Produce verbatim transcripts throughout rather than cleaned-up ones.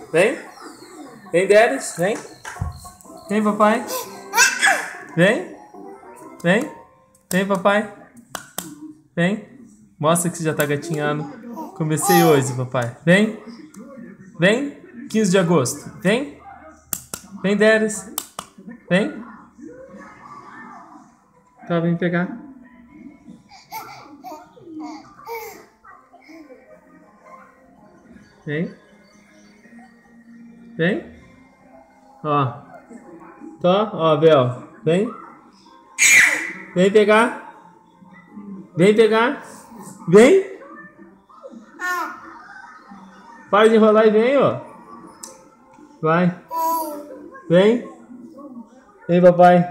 Vem. Vem, Deres. Vem. Vem, papai. Vem. Vem. Vem, papai. Vem. Mostra que você já tá gatinhando. Comecei hoje, papai. Vem. Vem. quinze de agosto. Vem. Vem, Deres. Vem. Tá, vem pegar. Vem. Vem. Ó. Tá, ó, Bel. Vem. Vem pegar. Vem pegar. Vem. Para de enrolar e vem, ó. Vai. Vem. Vem, papai.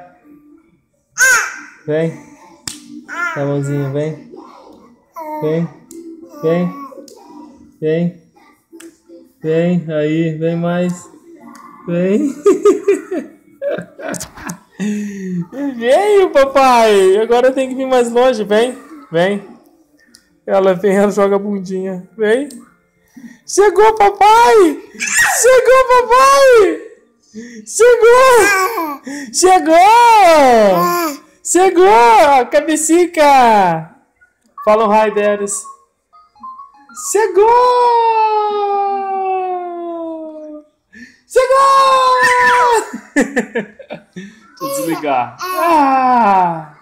Vem. Tá, mãozinha, vem. Vem. Vem. Vem. Vem. Aí, vem mais. Vem. Veio, papai. Agora tem que vir mais longe. Vem. Vem. Ela vem, ela joga a bundinha. Vem. Chegou, papai. Chegou, papai. Chegou. Chegou. Chegou. Cabecica. Fala um hi, Deres. Chegou. Chegou. Vou desligar. Ah!